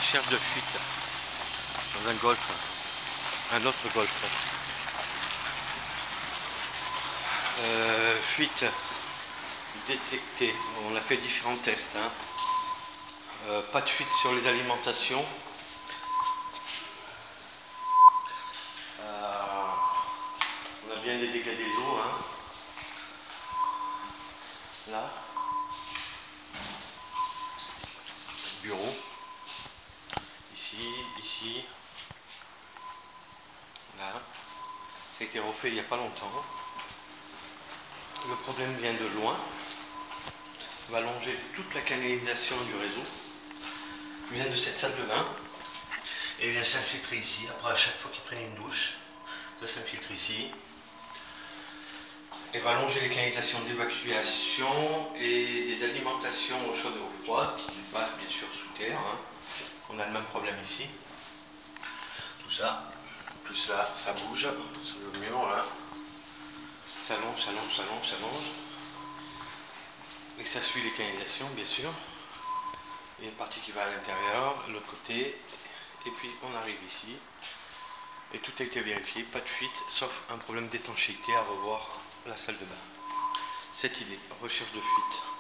recherche de fuite dans un golf, un autre golf. Fuite détectée, on a fait différents tests, hein. Pas de fuite sur les alimentations. On a bien des dégâts des eaux, hein. Là, bureau, ici, là, ça a été refait il n'y a pas longtemps. Le problème vient de loin, on va longer toute la canalisation du réseau, il vient de cette salle de bain, et il vient s'infiltrer ici. Après, à chaque fois qu'il prenne une douche, ça s'infiltre ici, et va longer les canalisations d'évacuation et des alimentations eau chaude et eau froide, qui passent bien sûr sous terre, hein. On a le même problème ici, tout ça, plus là, ça bouge sur le mur, là. Ça longe, ça longe, ça longe, ça longe. Et ça suit les canalisations, bien sûr. Il y a une partie qui va à l'intérieur, l'autre côté. Et puis on arrive ici. Et tout a été vérifié, pas de fuite, sauf un problème d'étanchéité à revoir la salle de bain. Cette idée, recherche de fuite.